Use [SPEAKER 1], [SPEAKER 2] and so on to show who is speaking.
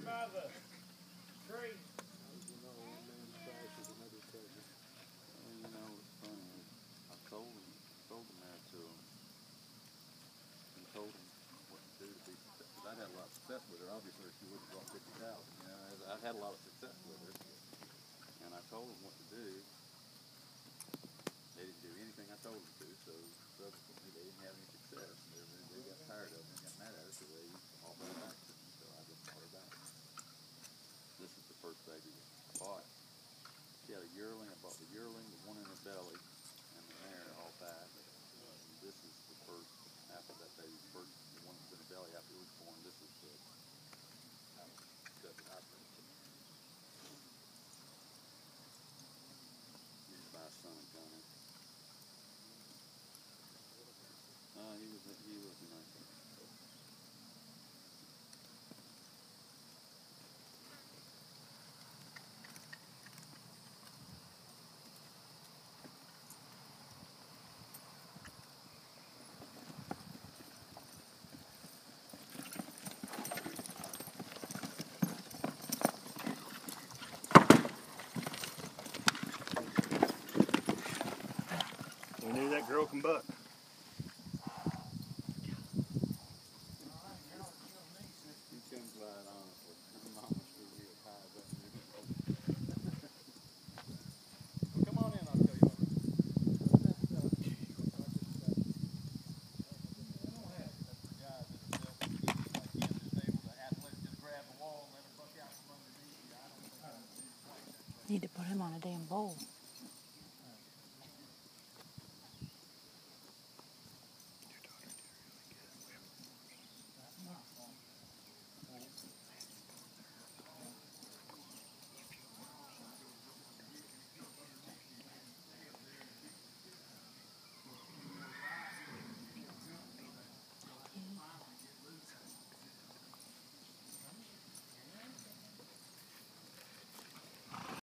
[SPEAKER 1] by the tree.
[SPEAKER 2] You know, one man's trash is another treasure.
[SPEAKER 3] Well, you know, it's funny. I sold the mare to him and told him what to do to be successful. Because I'd had a lot of success with her. Obviously, she wouldn't have brought 50,000. You know, I'd had a lot of success with her, and I told them what to do. They didn't do anything I told them to, so subsequently they didn't have any success. They got tired of me and got mad at her, so they offered her back to me. So I just bought her back. This is the first baby I bought. She had a yearling. I bought the yearling, the one in her belly, and the mare all died. This is the first after that baby, the one that's in her belly after it was born. This is the stuff that I bring to me. Used by a son of Gunner. He was a nice one.
[SPEAKER 1] We knew that girl can buck.
[SPEAKER 3] He comes right honestly. I'm honest with you. It ties up. Well, come on in, I'll show you all right.
[SPEAKER 4] Need to put him on a damn bowl.